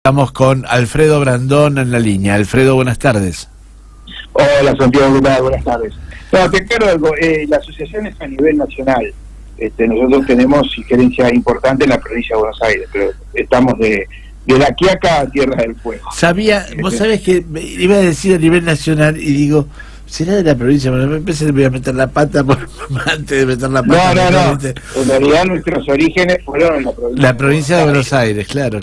Estamos con Alfredo Brandón en la línea. Alfredo, buenas tardes. Hola, Santiago, ¿qué tal? Buenas tardes. No, te aclaro algo, la asociación es a nivel nacional. Nosotros tenemos injerencia importante en la provincia de Buenos Aires, pero estamos de La Quiaca a Tierra del Fuego. Vos sabés que iba a decir a nivel nacional y digo, ¿será de la provincia? Bueno, me voy a meter la pata antes de meter la pata. No. En realidad nuestros orígenes fueron en la provincia de Buenos Aires, claro.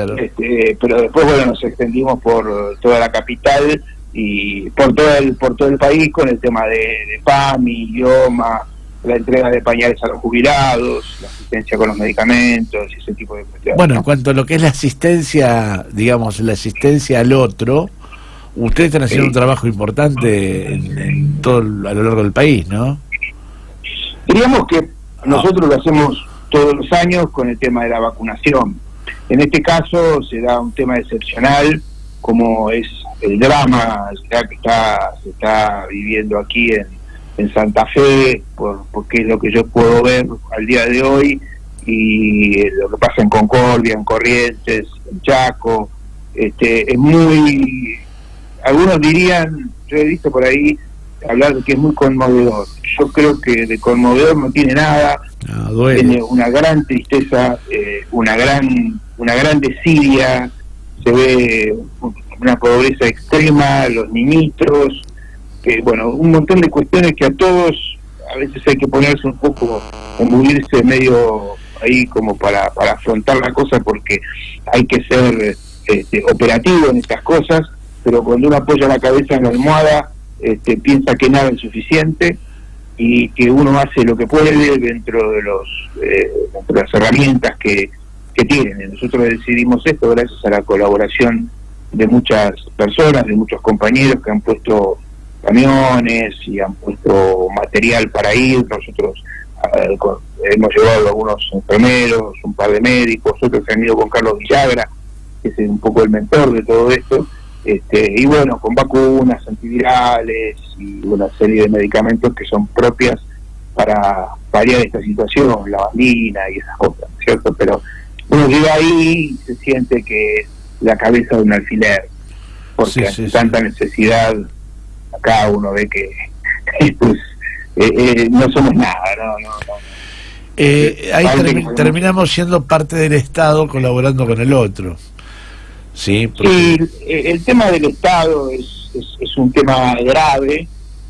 Pero después, bueno, nos extendimos por toda la capital y por todo el país con el tema de PAMI, idioma, la entrega de pañales a los jubilados, la asistencia con los medicamentos y ese tipo de cuestiones. Bueno, en cuanto a lo que es la asistencia, digamos, la asistencia al otro, ustedes están haciendo un trabajo importante en todo a lo largo del país, ¿no? Diríamos que nosotros lo hacemos todos los años con el tema de la vacunación. En este caso se da un tema excepcional, como es el drama ya que se está viviendo aquí en Santa Fe, porque es lo que yo puedo ver al día de hoy, y lo que pasa en Concordia, en Corrientes, en Chaco, es muy... Algunos dirían, yo he visto por ahí hablar de que es muy conmovedor. Yo creo que de conmovedor no tiene nada, tiene una gran tristeza, una gran desidia, se ve una pobreza extrema, los niñitos, que bueno, un montón de cuestiones que a todos a veces hay que ponerse un poco, embulirse medio ahí como para afrontar la cosa, porque hay que ser operativo en estas cosas, pero cuando uno apoya la cabeza en la almohada, piensa que nada es suficiente y que uno hace lo que puede dentro de las herramientas que tienen. Nosotros decidimos esto gracias a la colaboración de muchas personas, de muchos compañeros que han puesto camiones y han puesto material para ir. Nosotros hemos llevado a algunos enfermeros, un par de médicos, otros que han ido con Carlos Villagra, que es un poco el mentor de todo esto, y bueno, con vacunas, antivirales y una serie de medicamentos que son propias para paliar esta situación, la lavandina y esas cosas, ¿cierto? Pero uno llega ahí y se siente que es la cabeza de un alfiler, porque ante tanta necesidad, acá uno ve que no somos nada, no. Ahí terminamos siendo parte del Estado colaborando con el otro. Sí, el tema del Estado es un tema grave,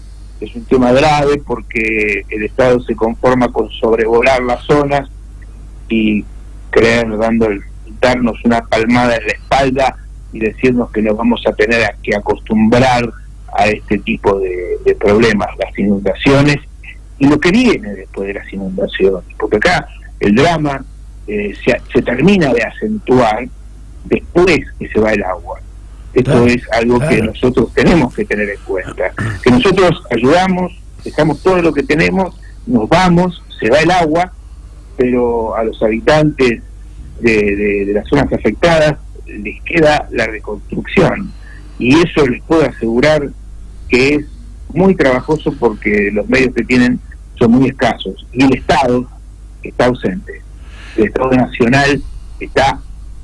porque el Estado se conforma con sobrevolar las zonas y darnos una palmada en la espalda y decirnos que nos vamos a tener que acostumbrar a este tipo de problemas, las inundaciones y lo que viene después de las inundaciones, porque acá el drama se termina de acentuar después que se va el agua. Esto es algo que nosotros tenemos que tener en cuenta, que nosotros ayudamos, dejamos todo lo que tenemos, nos vamos, se va el agua, pero a los habitantes de las zonas afectadas les queda la reconstrucción, y eso les puedo asegurar que es muy trabajoso porque los medios que tienen son muy escasos y el Estado está ausente. El Estado nacional está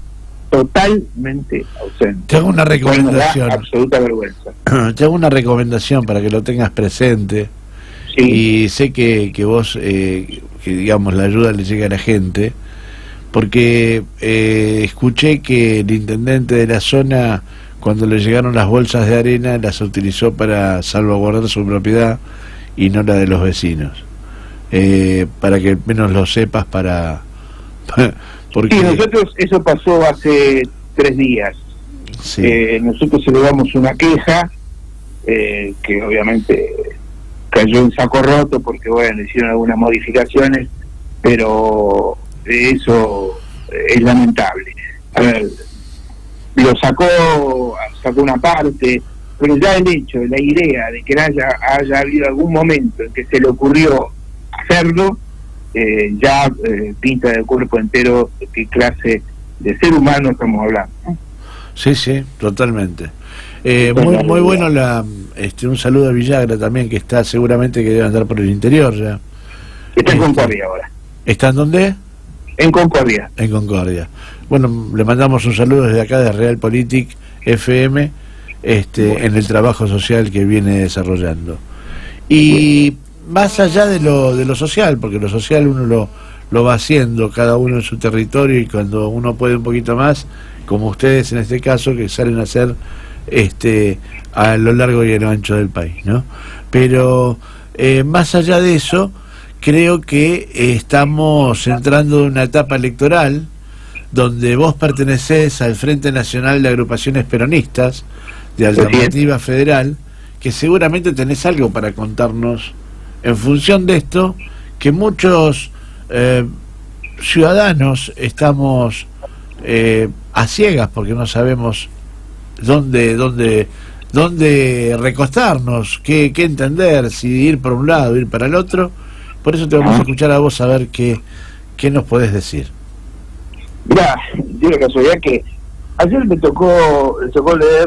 totalmente ausente. Te hago una recomendación. Absoluta vergüenza. Te hago una recomendación para que lo tengas presente. Sí. Y sé que vos, que digamos la ayuda le llega a la gente, porque escuché que el intendente de la zona, cuando le llegaron las bolsas de arena, las utilizó para salvaguardar su propiedad y no la de los vecinos. Para que al menos lo sepas, porque... Sí, nosotros, eso pasó hace 3 días. Sí. Nosotros elevamos una queja que obviamente cayó en saco roto porque bueno, hicieron algunas modificaciones, pero eso es lamentable. A ver, lo sacó una parte, pero ya el hecho, la idea de que haya habido algún momento en que se le ocurrió hacerlo, ya pinta del cuerpo entero de qué clase de ser humano estamos hablando. Sí, totalmente. Muy bueno un saludo a Villagra también, que está seguramente que debe andar por el interior ya. Está en Concordia ahora. ¿Está en dónde? En Concordia. En Concordia. bueno, le mandamos un saludo desde acá de Realpolitik FM, en el trabajo social que viene desarrollando. Y más allá de lo social, porque lo social uno lo va haciendo cada uno en su territorio, y cuando uno puede un poquito más, como ustedes en este caso, que salen a hacer a lo largo y a lo ancho del país, ¿no? Pero más allá de eso, creo que estamos entrando en una etapa electoral donde vos pertenecés al Frente Nacional de Agrupaciones Peronistas de Alternativa Federal, que seguramente tenés algo para contarnos en función de esto, que muchos ciudadanos estamos a ciegas porque no sabemos dónde recostarnos, qué entender, si ir por un lado, ir para el otro. Por eso te vamos a escuchar a vos, a ver qué nos podés decir. Mirá, dio la casualidad que ayer me tocó leer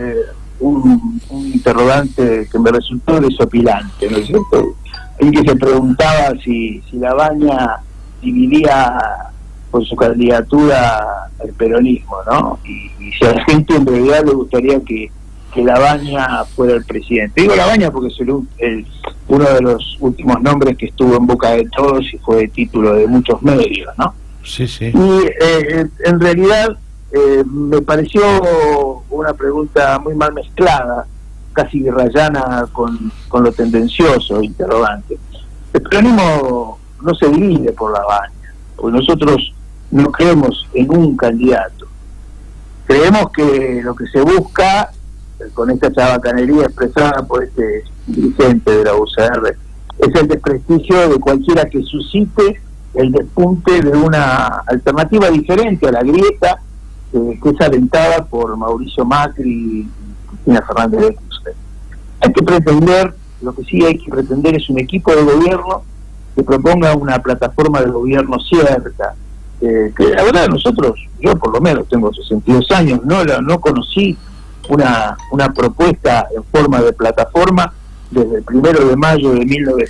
un interrogante que me resultó desopilante, ¿no es cierto? En que se preguntaba si Labaña dividía por su candidatura al peronismo, ¿no? Y si a la gente en realidad le gustaría que Labaña fuera el presidente. Digo Labaña porque es uno de los últimos nombres que estuvo en boca de todos y fue de título de muchos medios, ¿no? Sí, sí. Y en realidad me pareció una pregunta muy mal mezclada, casi rayana con lo tendencioso, interrogante. El peronismo no se divide por Labaña, porque nosotros no creemos en un candidato. Creemos que lo que se busca, con esta chabacanería expresada por este dirigente de la UCR, es el desprestigio de cualquiera que suscite el despunte de una alternativa diferente a la grieta que es alentada por Mauricio Macri y Cristina Fernández de Kirchner. Hay que pretender, lo que sí hay que pretender es un equipo de gobierno que proponga una plataforma de gobierno cierta, que la verdad yo por lo menos tengo 62 años, no conocí una propuesta en forma de plataforma desde el 1 de mayo de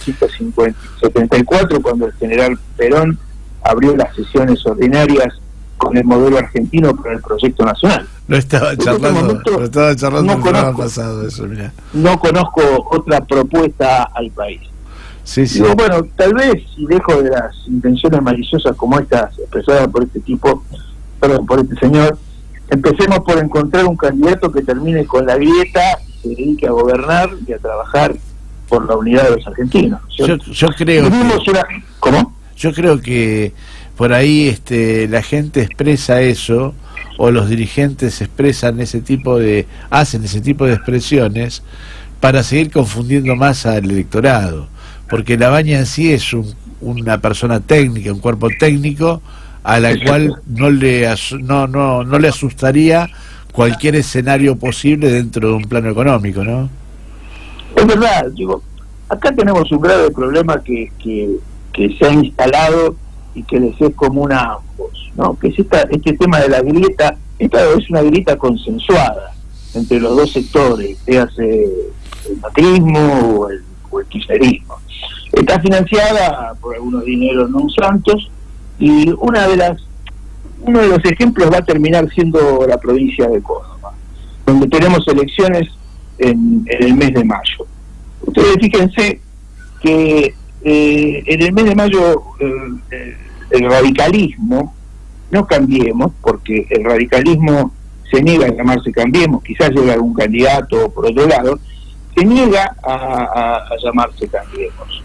1974, cuando el general Perón abrió las sesiones ordinarias con el modelo argentino para el proyecto nacional. Lo estaba charlando el programa pasado eso, mirá. No conozco otra propuesta al país. Sí. Digo, bueno, tal vez, y lejos de las intenciones maliciosas como estas expresadas por este señor, empecemos por encontrar un candidato que termine con la grieta y se dedique a gobernar y a trabajar por la unidad de los argentinos. Yo creo ¿Cómo? Yo creo que por ahí la gente expresa eso, o los dirigentes hacen ese tipo de expresiones para seguir confundiendo más al electorado, porque Labaña en sí es una persona técnica, un cuerpo técnico a la cual no le asustaría cualquier escenario posible dentro de un plano económico, ¿no? Es verdad, digo, acá tenemos un grave problema que se ha instalado y que les es común a ambos, ¿no? Que es este tema de la grieta. Esta es una grieta consensuada entre los dos sectores, hace el macrismo o el kirchnerismo. Está financiada por algunos dineros no santos, y uno de los ejemplos va a terminar siendo la provincia de Córdoba, donde tenemos elecciones en el mes de mayo. Ustedes fíjense que en el mes de mayo el radicalismo, no Cambiemos, porque el radicalismo se niega a llamarse Cambiemos, quizás llegue algún candidato por otro lado, se niega a llamarse Cambiemos.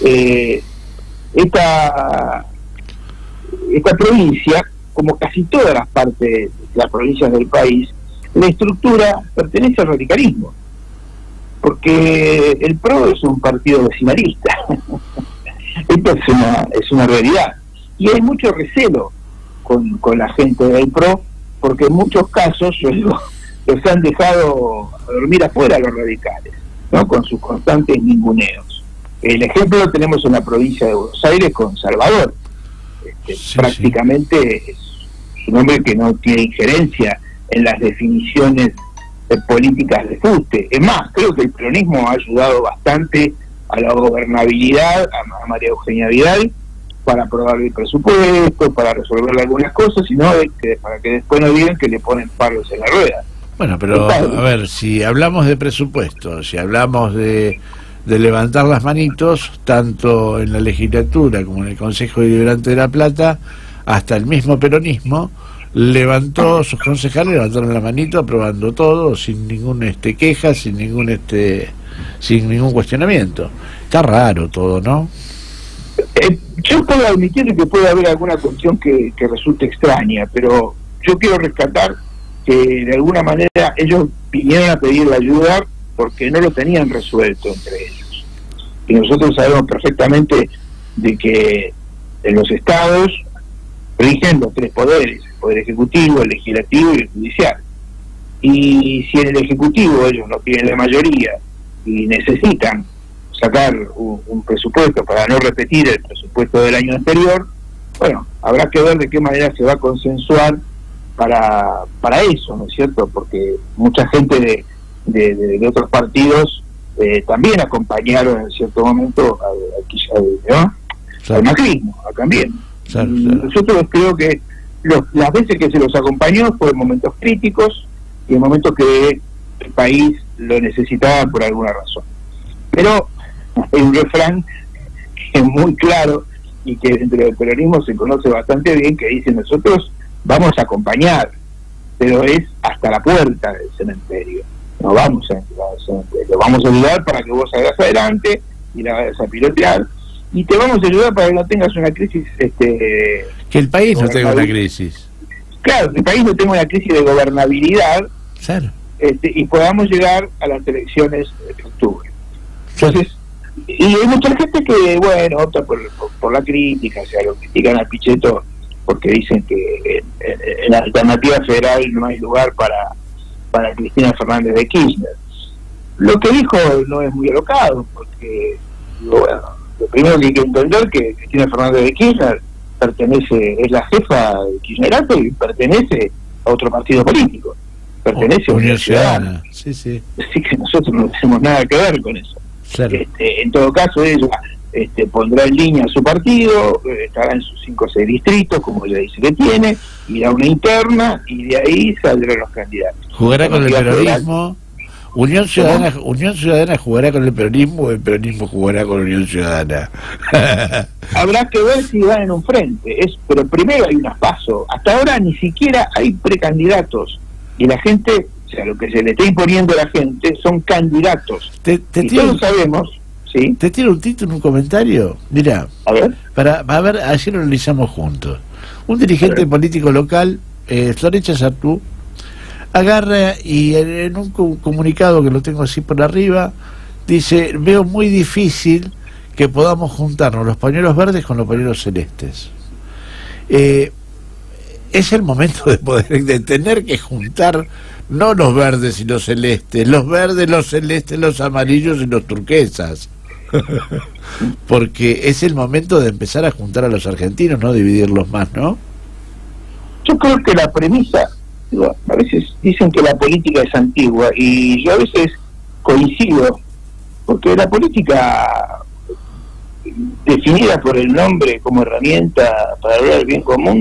Esta provincia, como casi todas las provincias del país, la estructura pertenece al radicalismo, porque el PRO es un partido vecinalista. Esto es una realidad, y hay mucho recelo con la gente del PRO, porque en muchos casos, yo digo, los han dejado dormir afuera los radicales, ¿no? Con sus constantes ninguneos. El ejemplo lo tenemos en la provincia de Buenos Aires con Salvador. Prácticamente es un hombre que no tiene injerencia en las definiciones políticas de fuste. Es más, creo que el peronismo ha ayudado bastante a la gobernabilidad, a María Eugenia Vidal, para aprobar el presupuesto, para resolver algunas cosas, sino para que después no digan que le ponen palos en la rueda. Bueno, pero a ver, si hablamos de presupuesto, si hablamos de levantar las manitos, tanto en la legislatura como en el Consejo Deliberante de La Plata, hasta el mismo peronismo levantó, sus concejales levantaron la manito aprobando todo, sin ningún queja, sin ningún cuestionamiento. Está raro todo, ¿no? Yo puedo admitir que puede haber alguna cuestión que resulte extraña, pero yo quiero rescatar que de alguna manera ellos vinieron a pedir la ayuda porque no lo tenían resuelto entre ellos. Y nosotros sabemos perfectamente de que en los estados rigen los tres poderes: el poder ejecutivo, el legislativo y el judicial. Y si en el ejecutivo ellos no tienen la mayoría y necesitan sacar un presupuesto para no repetir el presupuesto del año anterior, bueno, habrá que ver de qué manera se va a consensuar para eso, ¿no es cierto? Porque mucha gente de otros partidos también acompañaron en cierto momento al macrismo, también. Claro. Nosotros creo que las veces que se los acompañó fue en momentos críticos y en momentos que el país lo necesitaba por alguna razón. Pero hay un refrán que es muy claro y que dentro del peronismo se conoce bastante bien, que dice: nosotros vamos a acompañar, pero es hasta la puerta del cementerio, no vamos a entrar al cementerio, vamos a ayudar para que vos salgas adelante y la vayas a pilotear, y te vamos a ayudar para que no tengas una crisis que el país no tenga una crisis. Claro, que el país no tenga una crisis de gobernabilidad. Claro. Y podamos llegar a las elecciones de octubre. Entonces, y hay mucha gente que, bueno, opta por la crítica, o sea, lo critican al Pichetto porque dicen que en la alternativa federal no hay lugar para Cristina Fernández de Kirchner. Lo que dijo no es muy alocado, porque, bueno, lo primero que hay que entender que Cristina Fernández de Kirchner es la jefa de Kirchnerato y pertenece a otro partido político, pertenece a Unión Ciudadana. Sí, sí. Así que nosotros no tenemos nada que ver con eso. Claro. En todo caso, ella pondrá en línea su partido, estará en sus 5 o 6 distritos, como ella dice que tiene, irá a una interna y de ahí saldrán los candidatos. ¿Jugará con el peronismo? ¿Unión Ciudadana jugará con el peronismo o el peronismo jugará con Unión Ciudadana? Habrá que ver si van en un frente, pero primero hay unas pasos. Hasta ahora ni siquiera hay precandidatos y la gente, o sea, lo que se le está imponiendo a la gente son candidatos. Y todos sabemos, ¿sí? Te tiro un título, un comentario. Mira, a ver, ayer lo analizamos juntos. Un dirigente político local, Florencia Sartú, agarra y en un comunicado que lo tengo así por arriba, dice: veo muy difícil que podamos juntarnos los pañuelos verdes con los pañuelos celestes. Es el momento de tener que juntar no los verdes y los celestes, los verdes, los celestes, los amarillos y los turquesas. Porque es el momento de empezar a juntar a los argentinos, no dividirlos más, ¿no? Yo creo que la premisa, a veces dicen que la política es antigua y yo a veces coincido, porque la política definida por el nombre como herramienta para lograr el bien común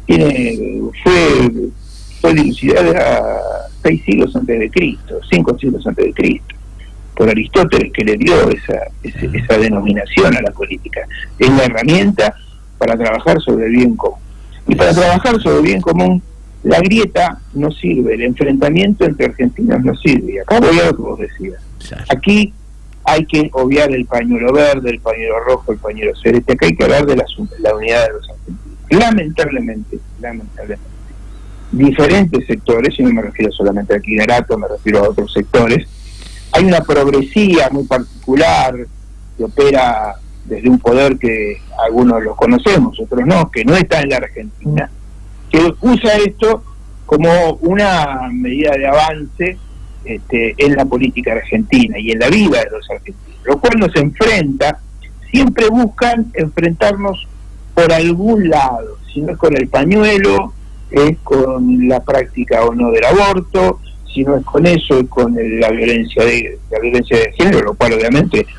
fue dilucidada 6 siglos antes de Cristo, 5 siglos antes de Cristo, por Aristóteles, que le dio esa denominación a la política. Es la herramienta para trabajar sobre el bien común. Y para trabajar sobre el bien común, la grieta no sirve, el enfrentamiento entre argentinos no sirve. Y acá voy a lo que vos decías. Aquí hay que obviar el pañuelo verde, el pañuelo rojo, el pañuelo celeste. Acá hay que hablar de la unidad de los argentinos. Lamentablemente, diferentes sectores, y no me refiero solamente al Kirchnerato, me refiero a otros sectores, hay una progresía muy particular que opera desde un poder que algunos lo conocemos, otros no, que no está en la Argentina, que usa esto como una medida de avance en la política argentina y en la vida de los argentinos, lo cual nos enfrenta. Siempre buscan enfrentarnos por algún lado, si no es con el pañuelo, es con la práctica o no del aborto, si no es con eso, es con la violencia de género, lo cual obviamente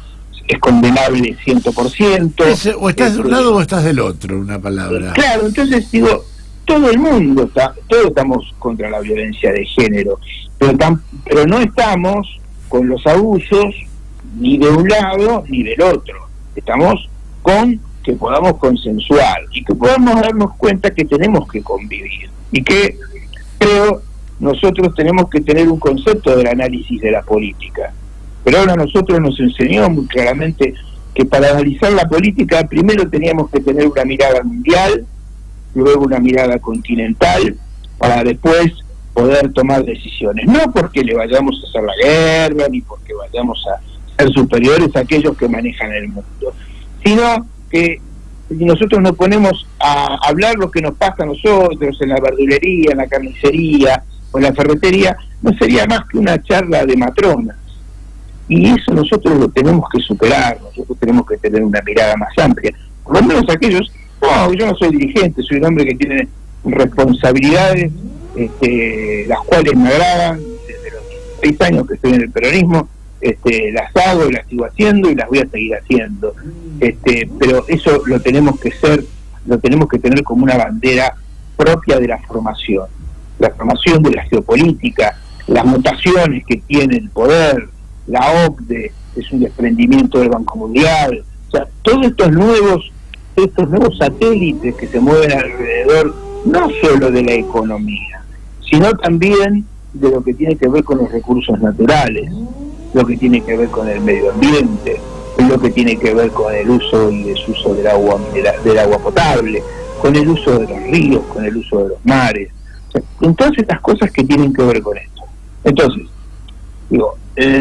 es condenable 100%. O estás de un lado o estás del otro, una palabra. Claro, entonces digo, todo el mundo todos estamos contra la violencia de género, pero no estamos con los abusos ni de un lado ni del otro. Estamos con que podamos consensuar y que podamos darnos cuenta que tenemos que convivir, y que creo nosotros tenemos que tener un concepto del análisis de la política. Pero ahora nosotros nos enseñó muy claramente que para analizar la política primero teníamos que tener una mirada mundial, luego una mirada continental, para después poder tomar decisiones. No porque le vayamos a hacer la guerra, ni porque vayamos a ser superiores a aquellos que manejan el mundo, sino que si nosotros nos ponemos a hablar lo que nos pasa a nosotros en la verdulería, en la carnicería o en la ferretería, no sería más que una charla de matronas. Y eso nosotros lo tenemos que superar, nosotros tenemos que tener una mirada más amplia. Por lo menos aquellos, no, yo no soy dirigente, soy un hombre que tiene responsabilidades, las cuales me agradan desde los 16 años que estoy en el peronismo, las hago, las sigo haciendo y las voy a seguir haciendo. Pero eso lo tenemos que tener como una bandera propia de la formación de la geopolítica, las mutaciones que tiene el poder. La OCDE es un desprendimiento del Banco Mundial. O sea, todos estos nuevos satélites que se mueven alrededor, no solo de la economía, sino también de lo que tiene que ver con los recursos naturales, lo que tiene que ver con el medio ambiente, lo que tiene que ver con el uso y desuso del agua potable, con el uso de los ríos, con el uso de los mares, o sea, con todas estas cosas que tienen que ver con esto. Entonces, digo,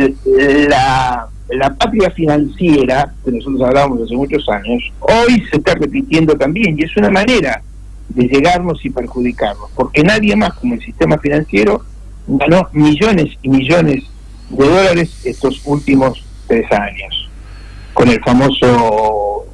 la patria financiera que nosotros hablábamos hace muchos años, hoy se está repitiendo también, y es una manera de llegarnos y perjudicarnos, porque nadie más como el sistema financiero ganó millones y millones de dólares estos últimos 3 años, con el famoso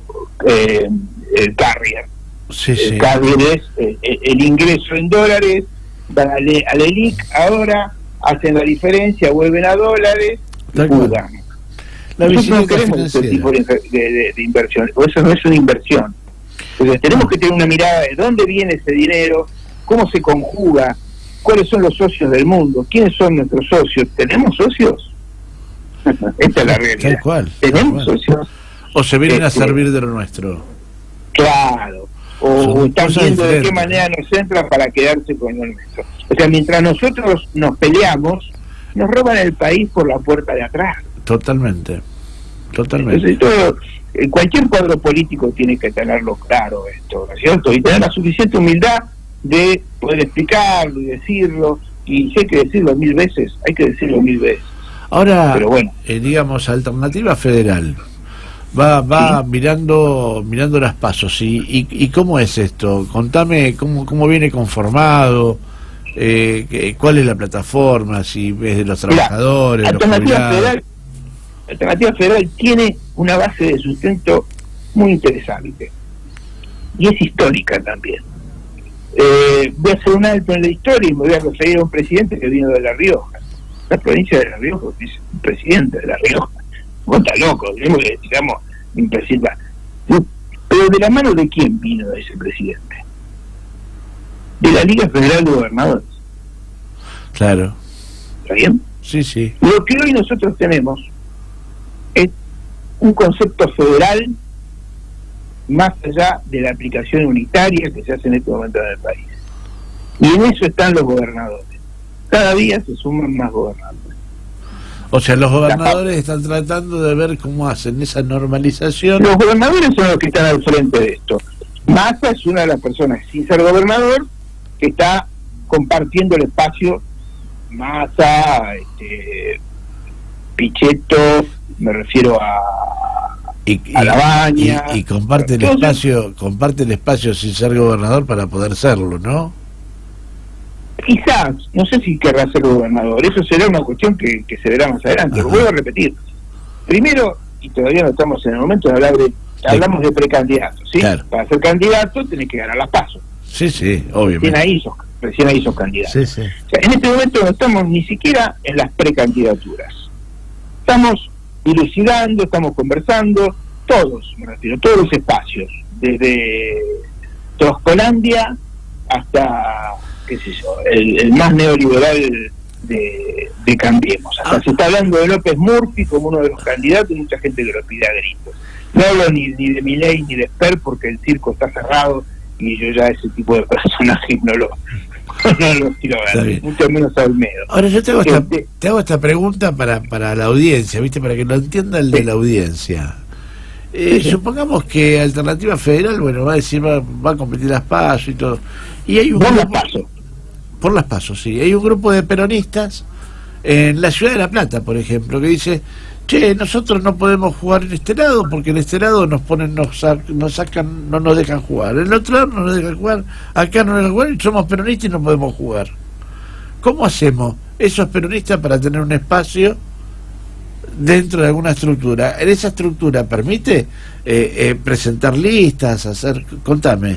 el carrier. Sí, el carrier es el ingreso en dólares, van al ELIC, ahora hacen la diferencia, vuelven a dólares, jugan. Nosotros no queremos ese tipo de inversión, o eso no es una inversión. Entonces tenemos que tener una mirada de dónde viene ese dinero, cómo se conjuga, cuáles son los socios del mundo, quiénes son nuestros socios. ¿Tenemos socios? Esta es la realidad. Tal cual. ¿Tenemos socios? O se vienen a servir de lo nuestro. Claro. O están viendo de qué manera nos entran para quedarse con lo nuestro. O sea, mientras nosotros nos peleamos, nos roban el país por la puerta de atrás. Totalmente. Entonces, cualquier cuadro político tiene que tenerlo claro esto, ¿no es cierto? Y tener la suficiente humildad de poder explicarlo y decirlo, y si hay que decirlo 1000 veces, hay que decirlo 1000 veces. Ahora, pero bueno, digamos, Alternativa Federal va ¿sí? mirando las pasos, y cómo es esto. Contame cómo viene conformado, cuál es la plataforma, si es de los trabajadores. Alternativa Federal tiene una base de sustento muy interesante y es histórica también. Voy a hacer un alto en la historia y me voy a referir a un presidente que vino de La Rioja. La provincia de La Rioja es un presidente de La Rioja. Vos estás loco, digamos, un presidente. Pero ¿de la mano de quién vino ese presidente? De la Liga Federal de Gobernadores. Claro. ¿Está bien? Sí. Lo que hoy nosotros tenemos es un concepto federal más allá de la aplicación unitaria que se hace en este momento en el país. Y en eso están los gobernadores. Cada día se suman más gobernadores. O sea, los gobernadores están tratando de ver cómo hacen esa normalización. Los gobernadores son los que están al frente de esto. Massa es una de las personas, sin ser gobernador, que está compartiendo el espacio. Massa, Pichetto, me refiero a Labaña, y comparte el espacio sin ser gobernador para poder serlo, ¿no? Quizás, no sé si querrá ser gobernador, eso será una cuestión que se verá más adelante. Lo vuelvo a repetir. Primero, y todavía no estamos en el momento de hablar hablamos de precandidatos, ¿sí? Claro. Para ser candidato tenés que ganar las PASO. Sí, obviamente. Recién ahí sos candidato. Sí. O sea, en este momento no estamos ni siquiera en las precandidaturas. Estamos dilucidando, estamos conversando, todos, me refiero, todos los espacios, desde Troscolandia hasta, qué sé yo, el más neoliberal de Cambiemos. Hasta se está hablando de López Murphy como uno de los candidatos, y mucha gente que lo pide a gritos. No hablo ni de Milei ni de Esper, porque el circo está cerrado y yo ya ese tipo de personajes no los quiero ver, mucho menos a Olmedo. Ahora yo te hago esta pregunta para la audiencia, ¿viste? Para que lo entienda el de la audiencia. Supongamos que Alternativa Federal, bueno, va a decir, va a competir las PASO y todo. Y hay un por las PASO, sí. Hay un grupo de peronistas en la ciudad de La Plata, por ejemplo, que dice: che, nosotros no podemos jugar en este lado porque en este lado nos sacan, no nos dejan jugar. En el otro lado no nos dejan jugar, acá no nos dejan jugar, y somos peronistas y no podemos jugar. ¿Cómo hacemos esos peronistas para tener un espacio dentro de alguna estructura? ¿En esa estructura permite presentar listas, hacer? Contame.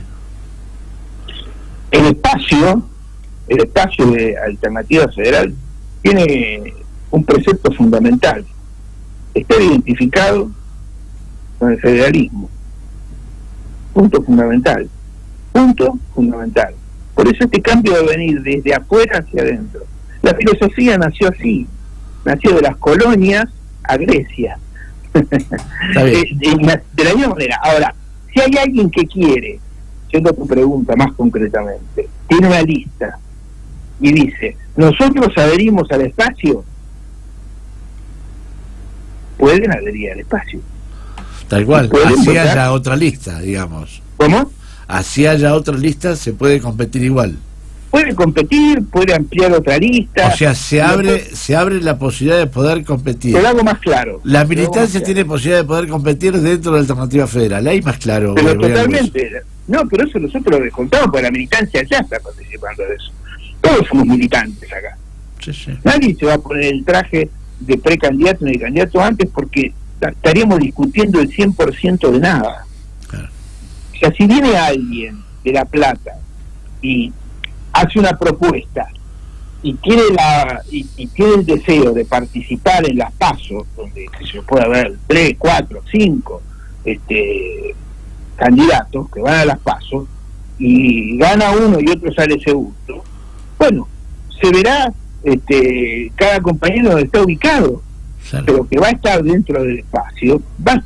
El espacio de Alternativa Federal tiene un precepto fundamental: estar identificado con el federalismo. Punto fundamental. Por eso este cambio de venir desde afuera hacia adentro. La filosofía nació así, nació de las colonias a Grecia. De la misma manera. Ahora, si hay alguien que quiere, yendo a tu pregunta más concretamente, tiene una lista y dice: nosotros adherimos al espacio, pueden adherir al espacio. Tal cual, así haya otra lista, digamos. ¿Cómo? Así haya otra lista, se puede competir igual. Puede competir, puede ampliar otra lista. O sea, se abre la posibilidad de poder competir. Te lo hago más claro. La militancia tiene posibilidad de poder competir dentro de la Alternativa Federal. Ahí más claro. Pero totalmente. No, pero eso nosotros lo descontamos, porque la militancia ya está participando de eso. Todos somos militantes acá. Sí. Nadie se va a poner el traje de precandidato ni de candidato antes, porque estaríamos discutiendo el 100% de nada. Claro. O sea, si viene alguien de La Plata y hace una propuesta y tiene el deseo de participar en las PASO, donde se puede haber 3, 4, 5 candidatos que van a las PASO, y gana uno y otro sale segundo, bueno, se verá cada compañero donde está ubicado. Claro. Pero que va a estar dentro del espacio,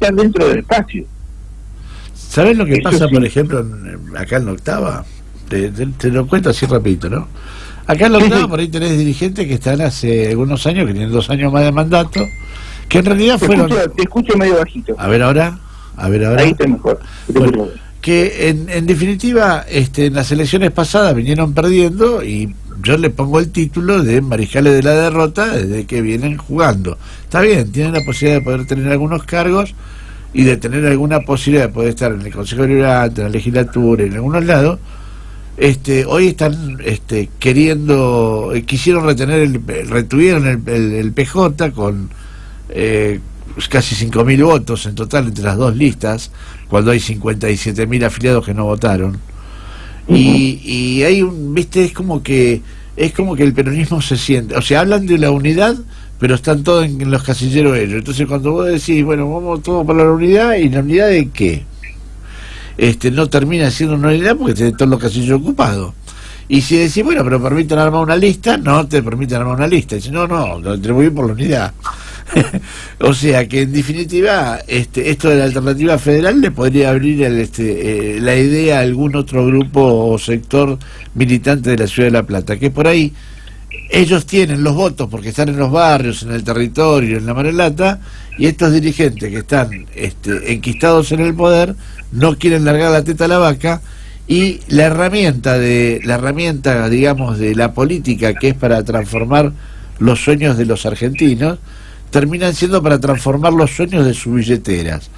¿Sabes lo que pasa, por ejemplo, acá en la octava? Te lo cuento así rapidito, ¿no? Acá en la octava por ahí tenés dirigentes que están hace algunos años, que tienen 2 años más de mandato, que en realidad te escucho medio bajito. A ver ahora. Ahí está mejor. Bueno, que en definitiva en las elecciones pasadas vinieron perdiendo, y yo le pongo el título de mariscales de la derrota desde que vienen jugando. Está bien, tienen la posibilidad de poder tener algunos cargos y de tener alguna posibilidad de poder estar en el Consejo Deliberante, en la legislatura, en algunos lados. Hoy están quisieron retuvieron el PJ con casi 5.000 votos en total entre las dos listas, cuando hay 57.000 afiliados que no votaron. Y hay viste, es como que el peronismo se siente, o sea, hablan de la unidad, pero están todos en los casilleros ellos. Entonces cuando vos decís, bueno, vamos todos para la unidad, ¿y la unidad de qué? No termina siendo una unidad porque tiene todos los casillos ocupados. Y si decís, bueno, pero permiten armar una lista, no te permiten armar una lista. Dice, no, tenemos que ir por la unidad. O sea que en definitiva esto de la Alternativa Federal le podría abrir la idea a algún otro grupo o sector militante de la ciudad de La Plata, que por ahí ellos tienen los votos porque están en los barrios, en el territorio, en la Mar del Plata, y estos dirigentes que están enquistados en el poder no quieren largar la teta a la vaca, y la herramienta digamos de la política, que es para transformar los sueños de los argentinos, terminan siendo para transformar los sueños de sus billeteras.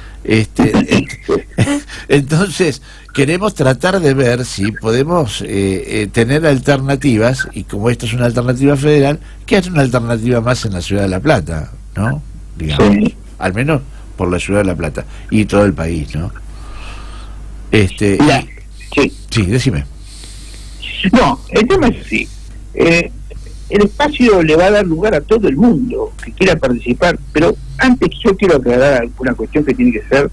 Entonces queremos tratar de ver si podemos tener alternativas, y como esto es una alternativa federal, que haya una alternativa más en la ciudad de La Plata, ¿no? Digamos, sí. Al menos por la ciudad de La Plata y todo el país, ¿no? Sí, decime. No, el tema es así. El espacio le va a dar lugar a todo el mundo que quiera participar, pero antes yo quiero aclarar una cuestión que tiene que ser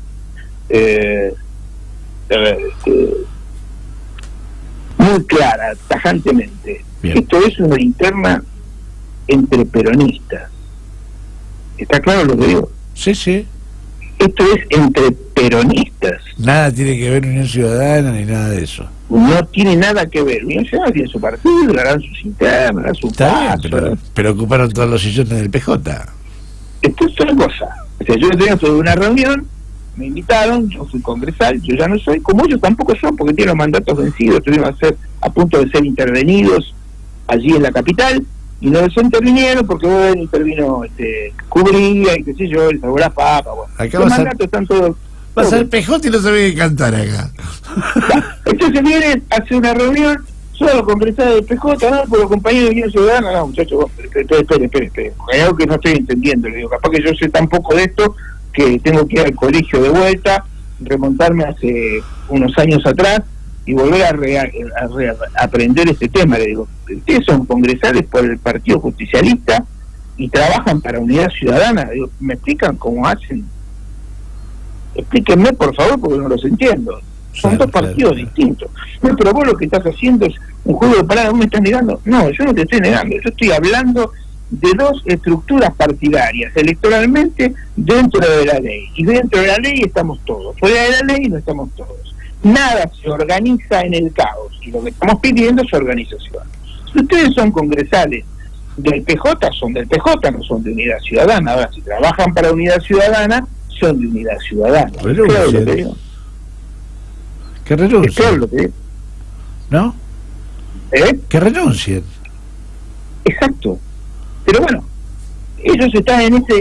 muy clara, tajantemente. Bien. Esto es una interna entre peronistas. ¿Está claro lo que digo? Sí, sí. Esto es entre peronistas. Nada tiene que ver Unión Ciudadana ni nada de eso. No tiene nada que ver. Unión Ciudadana tiene su partido, harán sus internas, harán su paso. Pero ocuparon todos los sillones del PJ. Esto es otra cosa. O sea, yo tenía toda una reunión, me invitaron, yo fui congresal, yo ya no soy, como ellos tampoco son, porque tienen los mandatos vencidos, estuvieron a punto de ser intervenidos allí en la capital, y no se intervinieron porque bueno, intervino Cubría y qué sé yo, el sabor a papa, bueno. Acá los mandatos están todos. Vas al PJ y no sabés qué cantar acá. Entonces vienen, hace una reunión, solo los congresales del PJ, ¿no? Por los compañeros de Unión Ciudadana, no, muchachos, espere, hay algo que no estoy entendiendo, le digo, capaz que yo sé tan poco de esto que tengo que ir al colegio de vuelta, remontarme hace unos años atrás y volver a aprender este tema. Le digo, ustedes son congresales por el Partido Justicialista y trabajan para Unidad Ciudadana. Le digo, ¿me explican cómo hacen? Explíquenme, por favor, porque no los entiendo. Son dos partidos distintos. No, pero vos lo que estás haciendo es un juego de palabras. ¿Vos me estás negando? No, yo no te estoy negando. Yo estoy hablando de dos estructuras partidarias, electoralmente dentro de la ley. Y dentro de la ley estamos todos. Fuera de la ley no estamos todos. Nada se organiza en el caos. Y lo que estamos pidiendo es organización. Si ustedes son congresales del PJ, son del PJ, no son de Unidad Ciudadana. Ahora, si trabajan para Unidad Ciudadana, son de Unidad Ciudadana. Claro lo que digo. Que renuncien. Claro lo que digo. ¿No? Que renuncien. Exacto. Pero bueno, ellos están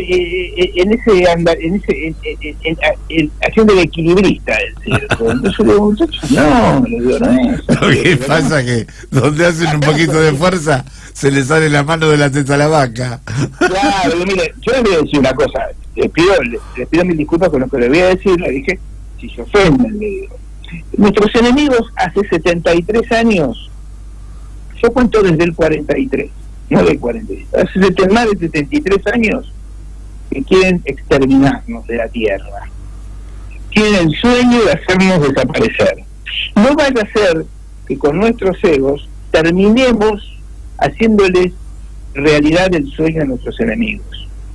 haciendo el equilibrista. Entonces le digo, muchachos, no es. Lo que pasa es que donde hacen un poquito de fuerza, se les sale la mano de la teta a la vaca. Claro, mire, yo les voy a decir una cosa. Les pido mil disculpas con lo que les voy a decir. Le dije, si se ofenden, le digo. Nuestros enemigos hace 73 años, yo cuento desde el 43, no del 43, hace más de 73 años que quieren exterminarnos de la tierra, tienen el sueño de hacernos desaparecer. No vaya a ser que con nuestros egos terminemos haciéndoles realidad el sueño a nuestros enemigos.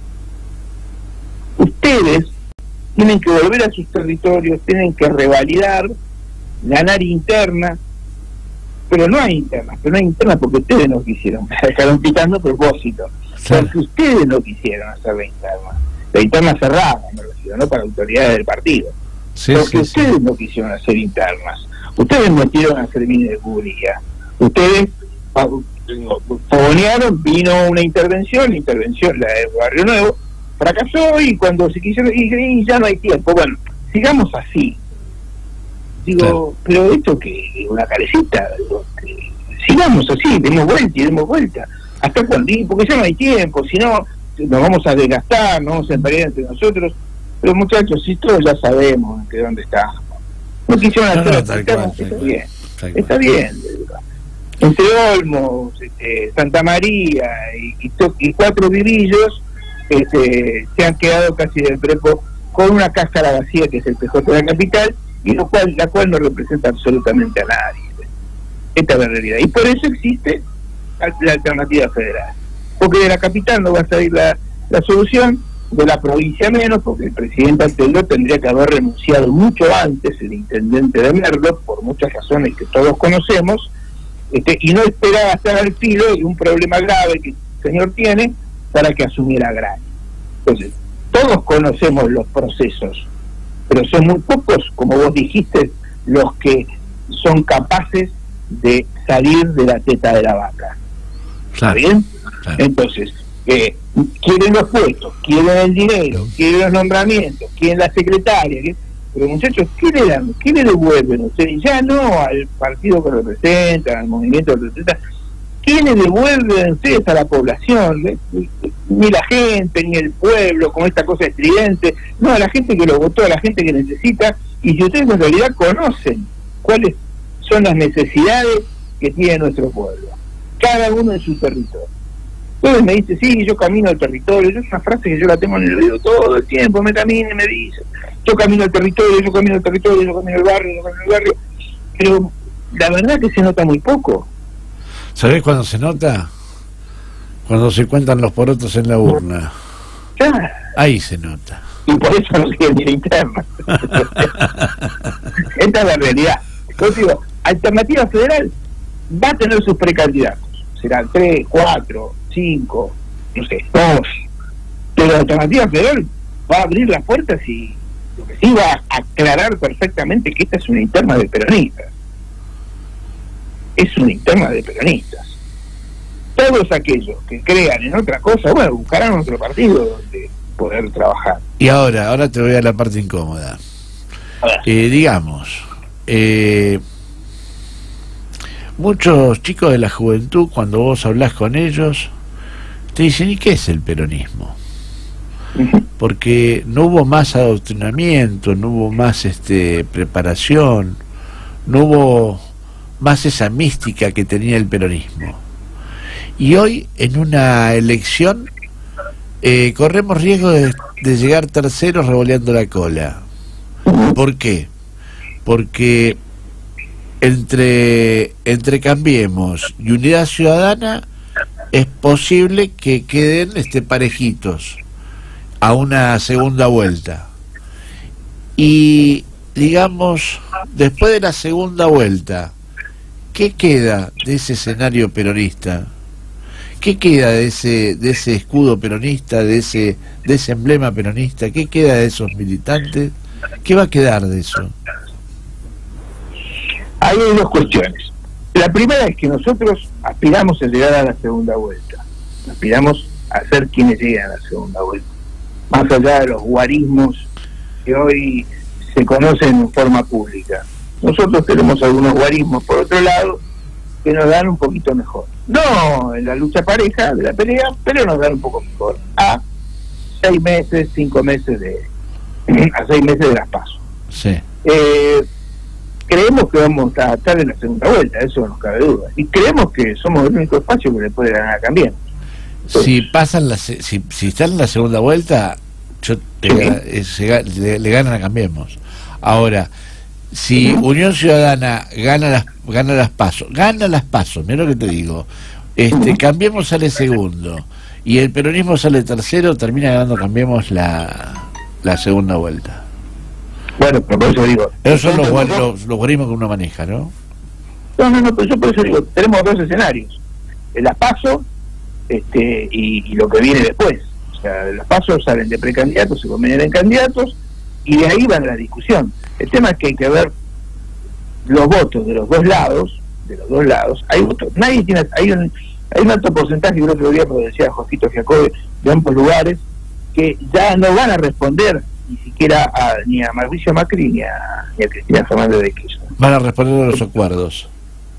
Ustedes tienen que volver a sus territorios, tienen que revalidar, ganar interna, pero no hay interna porque ustedes no quisieron, me dejaron picando a propósito, porque ustedes no quisieron hacer la interna cerrada, me refiero, no para autoridades del partido, porque ustedes no quisieron hacer internas, ustedes metieron a Fermín de Cubría, ustedes fogonearon, vino una intervención, la de Barrio Nuevo, fracasó y cuando se quisieron, y ya no hay tiempo, bueno, sigamos así. Digo, pero esto que una carecita, sigamos así, demos vuelta. ¿Hasta cuándo? Porque ya no hay tiempo, si no, nos vamos a desgastar, nos vamos a pelear entre nosotros. Pero muchachos, si todos ya sabemos de dónde estamos. No quisieron hacer está bien. Entre Olmos, Santa María y Cuatro Vivillos, se han quedado casi del prepo con una cáscara vacía que es el PJ de la capital, y la cual no representa absolutamente a nadie. Esta es la realidad. Y por eso existe la alternativa federal. Porque de la capital no va a salir la solución, de la provincia menos, porque el presidente Anteló tendría que haber renunciado mucho antes, el intendente de Merlo, por muchas razones que todos conocemos, y no esperaba estar al filo de un problema grave que el señor tiene para que asumiera Grani. Entonces, todos conocemos los procesos, pero son muy pocos, como vos dijiste, los que son capaces de salir de la teta de la vaca. ¿Está bien? Claro. Entonces, quieren los puestos, quieren el dinero, quieren los nombramientos, quieren la secretaria, pero muchachos, ¿qué le devuelven ustedes? Ya no al partido que representan, al movimiento que representan, ¿qué le devuelven ustedes a la población? Ni la gente, ni el pueblo, con esta cosa estridente, no, a la gente que lo votó, a la gente que necesita, y si ustedes en realidad conocen cuáles son las necesidades que tiene nuestro pueblo, cada uno en su territorio. Entonces me dice, sí, yo camino al territorio. Es una frase que yo la tengo en el oído todo el tiempo, me camina y me dice, yo camino al territorio, yo camino al territorio, yo camino al barrio, yo camino al barrio. Pero la verdad que se nota muy poco. ¿Sabés cuándo se nota? Cuando se cuentan los porotos en la urna. Ya. Ahí se nota. Y por eso no sigue ni la interna. Esta es la realidad. Yo digo, Alternativa Federal va a tener sus precandidatos. Serán 3, 4, 5, no sé, 2. Pero la Alternativa Federal va a abrir las puertas y lo que sí va a aclarar perfectamente que esta es una interna de peronistas. Es una interna de peronistas. Todos aquellos que crean en otra cosa, bueno, buscarán otro partido donde poder trabajar. Y ahora te voy a la parte incómoda. Digamos, muchos chicos de la juventud, cuando vos hablás con ellos, te dicen, ¿y qué es el peronismo? Porque no hubo más adoctrinamiento, no hubo más preparación, no hubo más esa mística que tenía el peronismo. Y hoy, en una elección, corremos riesgo de llegar terceros revoleando la cola. ¿Por qué? Porque entre Cambiemos y Unidad Ciudadana es posible que queden parejitos a una segunda vuelta. Y digamos, después de la segunda vuelta, ¿qué queda de ese escenario peronista? ¿Qué queda de ese escudo peronista, de ese emblema peronista? ¿Qué queda de esos militantes? ¿Qué va a quedar de eso? Ahí hay dos cuestiones. La primera es que nosotros aspiramos a llegar a la segunda vuelta. Aspiramos a ser quienes llegan a la segunda vuelta. Más allá de los guarismos que hoy se conocen en forma pública. Nosotros tenemos algunos guarismos por otro lado que nos dan un poquito mejor. No en la lucha pareja de la pelea, pero nos dan un poco mejor. A 6 meses, 5 meses a 6 meses de las PASO. Sí. Creemos que vamos a estar en la segunda vuelta, eso no nos cabe duda. Y creemos que somos el único espacio que le puede ganar a Cambiemos. Si pasan si están en la segunda vuelta, le ganan a Cambiemos. Ahora, si Unión Ciudadana gana las PASO, mira lo que te digo, Cambiemos sale segundo y el peronismo sale tercero, termina ganando Cambiemos la segunda vuelta. Bueno, pero por eso digo, esos son los guarismos que uno maneja, ¿no? No, pero yo por eso digo, tenemos dos escenarios, el PASO y lo que viene después. O sea, los PASO salen de precandidatos, se convienen en candidatos y de ahí van a la discusión. El tema es que hay que ver los votos de los dos lados, hay votos, hay un alto porcentaje, que el otro día lo decía Josito Giacobbe, de ambos lugares, que ya no van a responder ni siquiera ni a Mauricio Macri ni a Cristina Fernández de Kirchner. Van a responder a los acuerdos.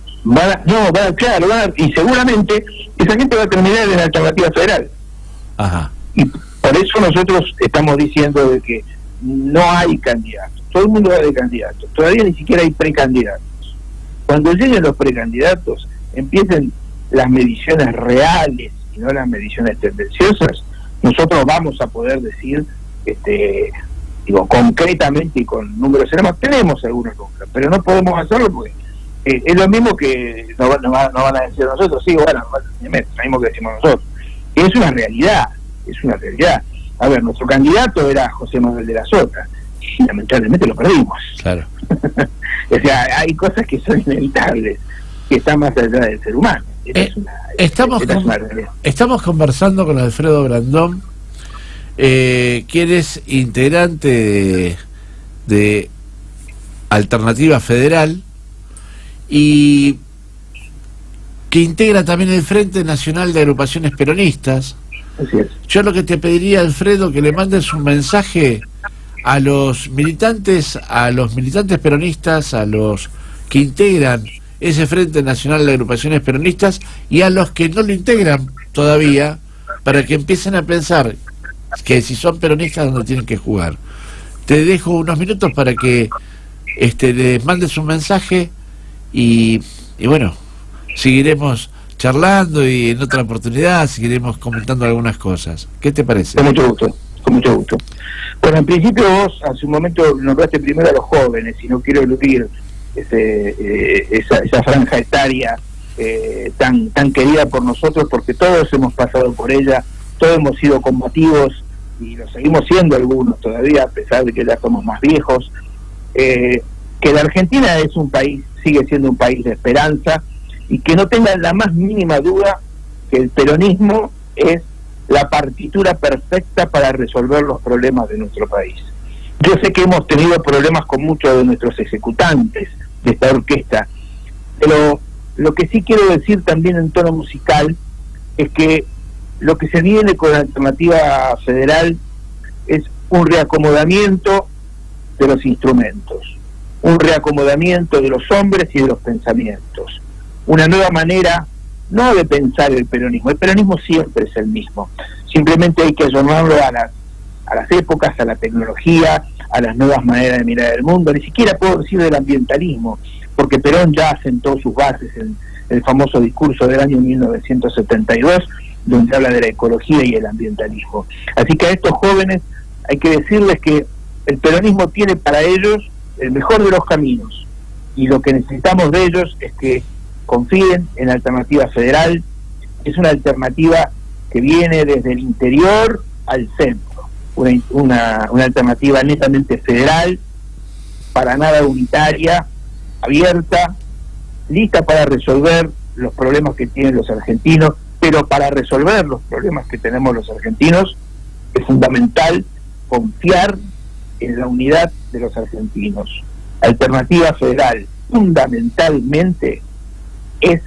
Y seguramente esa gente va a terminar en la Alternativa Federal. Ajá. Y por eso nosotros estamos diciendo de que no hay candidatos. Todo el mundo va de candidatos. Todavía ni siquiera hay precandidatos. Cuando lleguen los precandidatos, empiecen las mediciones reales y no las mediciones tendenciosas, nosotros vamos a poder decir, concretamente y con números, tenemos algunos números, pero no podemos hacerlo porque es lo mismo que no van a decir nosotros, sí, bueno, lo mismo que decimos nosotros. Es una realidad. A ver, nuestro candidato era José Manuel de la Sota y lamentablemente lo perdimos. Claro. O sea, hay cosas que son inevitables, que están más allá del ser humano. Estamos conversando con Alfredo Brandón, quien es integrante de Alternativa Federal y que integra también el Frente Nacional de Agrupaciones Peronistas. Así es. Yo lo que te pediría, Alfredo, que le mandes un mensaje a los militantes peronistas, a los que integran ese Frente Nacional de Agrupaciones Peronistas y a los que no lo integran todavía, para que empiecen a pensar que si son peronistas, donde tienen que jugar. Te dejo unos minutos para que les mandes un mensaje y bueno, seguiremos charlando y en otra oportunidad seguiremos comentando algunas cosas. ¿Qué te parece? Con mucho gusto, con mucho gusto. Bueno, en principio vos hace un momento nombraste primero a los jóvenes y no quiero eludir esa franja etaria tan querida por nosotros, porque todos hemos pasado por ella, todos hemos sido combativos y lo seguimos siendo algunos todavía, a pesar de que ya somos más viejos. Que la Argentina es un país, sigue siendo un país de esperanza, y que no tengan la más mínima duda que el peronismo es la partitura perfecta para resolver los problemas de nuestro país. Yo sé que hemos tenido problemas con muchos de nuestros ejecutantes de esta orquesta, pero lo que sí quiero decir también en tono musical es que lo que se viene con la alternativa federal es un reacomodamiento de los instrumentos, un reacomodamiento de los hombres y de los pensamientos, una nueva manera no de pensar el peronismo siempre es el mismo, simplemente hay que ayornarlo a las épocas, a la tecnología, a las nuevas maneras de mirar el mundo, ni siquiera puedo decir del ambientalismo, porque Perón ya asentó sus bases en el famoso discurso del año 1972, donde habla de la ecología y el ambientalismo. Así que a estos jóvenes hay que decirles que el peronismo tiene para ellos el mejor de los caminos, y lo que necesitamos de ellos es que confíen en la alternativa federal. Es una alternativa que viene desde el interior al centro, una alternativa netamente federal, para nada unitaria, abierta, lista para resolver los problemas que tienen los argentinos, pero para resolver los problemas que tenemos los argentinos es fundamental confiar en la unidad de los argentinos. Alternativa federal fundamentalmente es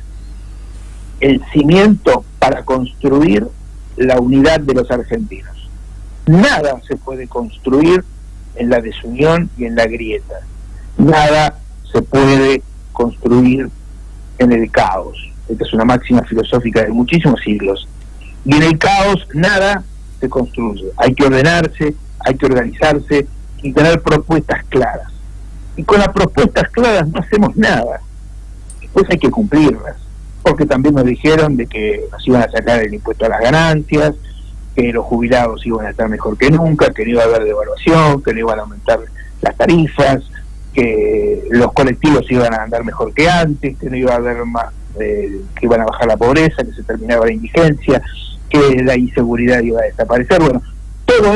el cimiento para construir la unidad de los argentinos. Nada se puede construir en la desunión y en la grieta. Nada se puede construir en el caos. Esta es una máxima filosófica de muchísimos siglos. Y en el caos nada se construye. Hay que ordenarse, hay que organizarse y tener propuestas claras. Y con las propuestas claras no hacemos nada. Después hay que cumplirlas, porque también nos dijeron de que nos iban a sacar el impuesto a las ganancias, que los jubilados iban a estar mejor que nunca, que no iba a haber devaluación, que no iban a aumentar las tarifas, que los colectivos iban a andar mejor que antes, que no iba a haber más, que iban a bajar la pobreza, que se terminaba la indigencia, que la inseguridad iba a desaparecer. Bueno, todo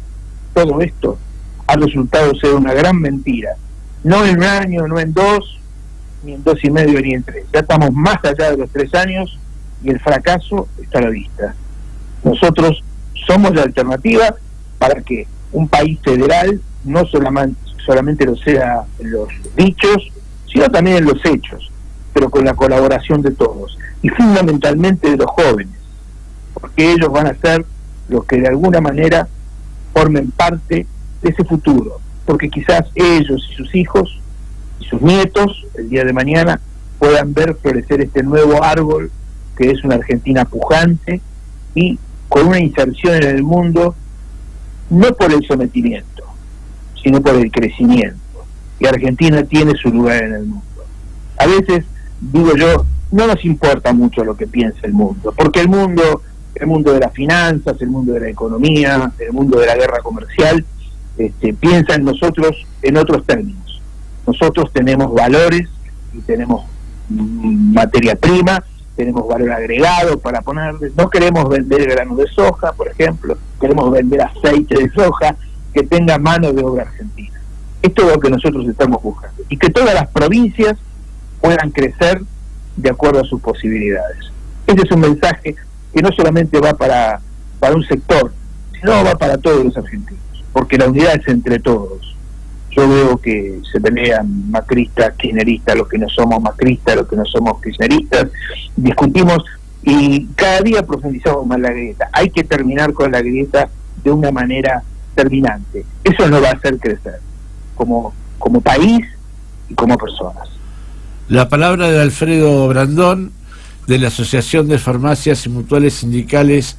esto ha resultado ser una gran mentira. No en un año, no en dos, ni en 2 y medio, ni en 3. Ya estamos más allá de los 3 años y el fracaso está a la vista. Nosotros somos la alternativa para que un país federal no solamente lo sea en los dichos, sino también en los hechos, pero con la colaboración de todos, y fundamentalmente de los jóvenes, porque ellos van a ser los que de alguna manera formen parte de ese futuro, porque quizás ellos y sus hijos y sus nietos el día de mañana puedan ver florecer este nuevo árbol que es una Argentina pujante y con una inserción en el mundo, no por el sometimiento, sino por el crecimiento. Y Argentina tiene su lugar en el mundo. A veces, digo yo, no nos importa mucho lo que piensa el mundo, porque el mundo de las finanzas, el mundo de la economía, el mundo de la guerra comercial, piensa en nosotros en otros términos. Nosotros tenemos valores y tenemos materia prima, tenemos valor agregado para ponerle. No queremos vender grano de soja, por ejemplo, queremos vender aceite de soja que tenga mano de obra argentina. Esto es lo que nosotros estamos buscando, y que todas las provincias puedan crecer de acuerdo a sus posibilidades. Ese es un mensaje que no solamente va para un sector, sino va para todos los argentinos, porque la unidad es entre todos. Yo veo que se pelean macristas, kirchneristas, los que no somos macristas, los que no somos kirchneristas, discutimos y cada día profundizamos más la grieta. Hay que terminar con la grieta de una manera terminante. Eso nos va a hacer crecer como país y como personas. La palabra de Alfredo Brandón, de la Asociación de Farmacias y Mutuales Sindicales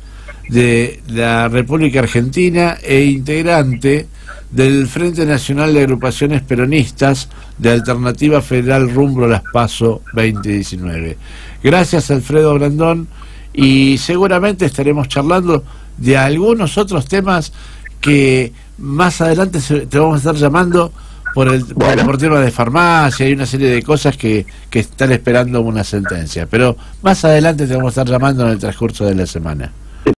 de la República Argentina e integrante del Frente Nacional de Agrupaciones Peronistas de Alternativa Federal rumbo a las PASO 2019. Gracias, Alfredo Brandón, y seguramente estaremos charlando de algunos otros temas que más adelante te vamos a estar llamando por temas de farmacia y una serie de cosas que están esperando una sentencia, pero más adelante te vamos a estar llamando en el transcurso de la semana.